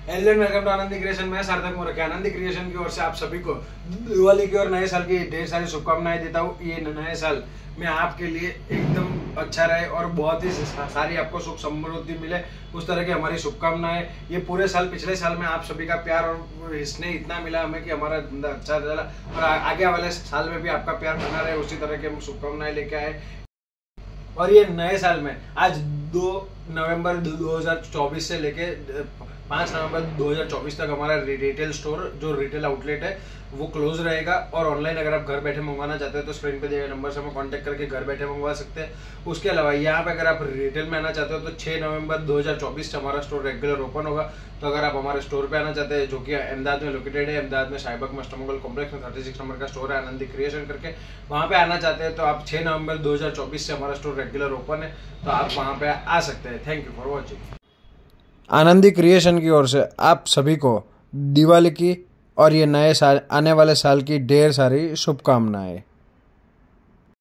Hello welcome to Anandi creation. मैं सार्थक मोरके Anandi creation की ओर से आप सभी को दिवाली की और नए साल की ढेर सारी शुभकामनाएं देता हूँ। ये नए साल में आपके लिए एकदम अच्छा रहे और बहुत ही सारी आपको सुख समृद्धि मिले, उस तरह की हमारी शुभकामनाएं। ये पूरे साल, पिछले साल में आप सभी का प्यार और स्नेह इतना मिला हमें कि हमारा धंधा अच्छा चला और आगे वाले साल में भी आपका प्यार बना रहे, उसी तरह की हम शुभकामनाएं लेके आए। और ये नए साल में आज 2 नवंबर 2024 से लेके 5 नवंबर 2024 तक हमारा रिटेल स्टोर, जो रिटेल आउटलेट है, वो क्लोज रहेगा। और ऑनलाइन अगर आप घर बैठे मंगवाना चाहते हैं तो स्क्रीन पे दिए गए नंबर से हमें कांटेक्ट करके घर बैठे मंगवा सकते हैं। उसके अलावा यहाँ पे अगर आप रिटेल में आना चाहते हो तो 6 नवंबर 2024 से हमारा स्टोर रेगुलर ओपन होगा। तो अगर आप हमारे स्टोर पे आना चाहते हैं, जो कि अहमदाबाद में लोकेटेड है, अहमदाबाद में साइबक मस्टमंगल कॉम्प्लेक्स में 36 नंबर का स्टोर है आनंदी क्रिएशन करके, वहाँ पे आना चाहते हैं तो आप 6 नवंबर 2024 से हमारा स्टोर रेगुलर ओपन है, तो आप वहाँ पे आ सकते हैं। Thank you for watching. Anandi creation की ओर से आप सभी को दिवाली की और ये नए साल, आने वाले साल की ढेर सारी शुभकामनाएं।